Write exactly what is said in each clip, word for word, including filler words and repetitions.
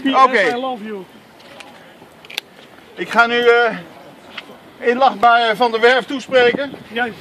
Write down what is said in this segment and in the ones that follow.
Oké. Okay. I love you. Ik ga nu uh, inlachbaar Van der Werf toespreken. Juist.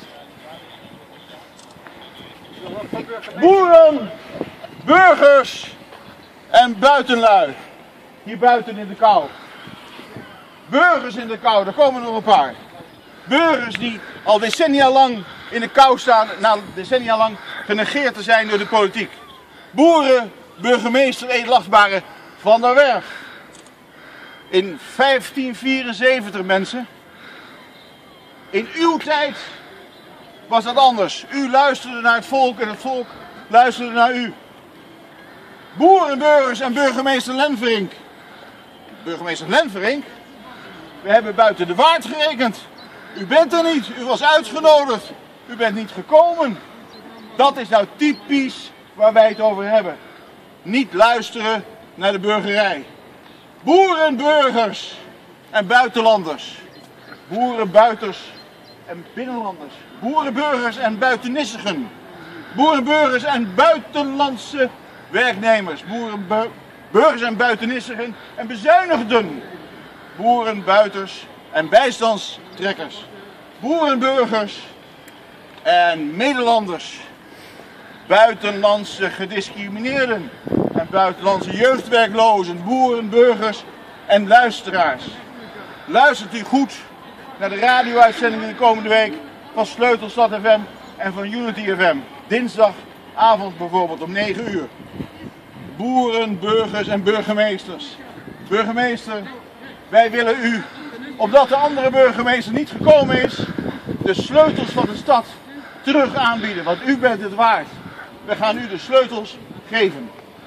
Boeren, burgers en buitenlui. Hier buiten in de kou. Burgers in de kou, er komen nog een paar. Burgers die al decennia lang in de kou staan, na decennia lang genegeerd te zijn door de politiek. Boeren, burgemeester edelachtbare Van der Werf. In vijftien vierenzeventig mensen. In uw tijd was dat anders. U luisterde naar het volk en het volk luisterde naar u. Boeren, burgers en burgemeester Lenverink. Burgemeester Lenverink? We hebben buiten de waard gerekend. U bent er niet, u was uitgenodigd. U bent niet gekomen. Dat is nou typisch waar wij het over hebben. Niet luisteren naar de burgerij. Boeren, burgers en buitenlanders. Boeren, buiters en binnenlanders. Boeren, burgers en buitennissigen. Boeren, burgers en buitenlandse werknemers. Boeren, bu burgers en buitennissigen en bezuinigden. Boeren, buiters en bijstandstrekkers. Boeren, burgers en Nederlanders. Buitenlandse gediscrimineerden en buitenlandse jeugdwerklozen. Boeren, burgers en luisteraars. Luistert u goed naar de radio-uitzendingen de komende week van Sleutelstad F M en van Unity F M. Dinsdagavond bijvoorbeeld om negen uur. Boeren, burgers en burgemeesters. Burgemeester, wij willen u, omdat de andere burgemeester niet gekomen is, de sleutels van de stad terug aanbieden, want u bent het waard. We gaan u de sleutels geven.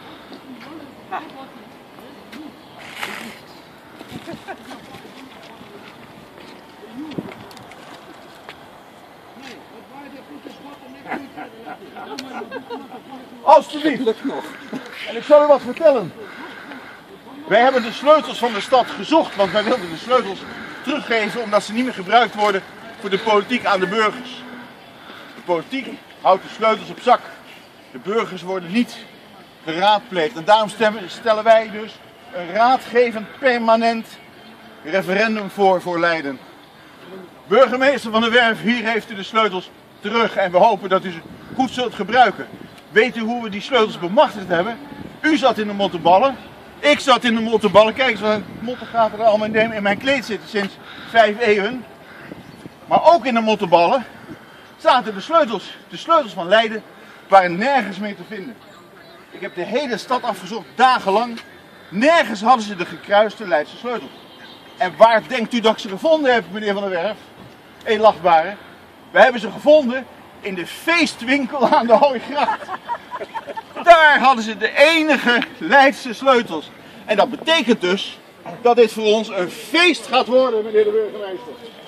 Alsjeblieft nog. En ik zal u wat vertellen. Wij hebben de sleutels van de stad gezocht, want wij wilden de sleutels teruggeven omdat ze niet meer gebruikt worden voor de politiek aan de burgers. De politiek houdt de sleutels op zak. De burgers worden niet geraadpleegd. En daarom stemmen, stellen wij dus een raadgevend permanent referendum voor voor Leiden. Burgemeester Van der Werf, hier heeft u de sleutels terug en we hopen dat u ze goed zult gebruiken. Weet u hoe we die sleutels bemachtigd hebben? U zat in de mottenballen, ik zat in de mottenballen. Kijk eens wat mottengaten er allemaal in mijn kleed zitten sinds vijf eeuwen. Maar ook in de mottenballen zaten de sleutels. De sleutels van Leiden waren nergens meer te vinden. Ik heb de hele stad afgezocht, dagenlang. Nergens hadden ze de gekruiste Leidse sleutels. En waar denkt u dat ik ze gevonden heb, meneer Van der Werf? Edelachtbare. We hebben ze gevonden in de feestwinkel aan de Hooigracht. Daar hadden ze de enige Leidse sleutels. En dat betekent dus dat dit voor ons een feest gaat worden, meneer de burgemeester.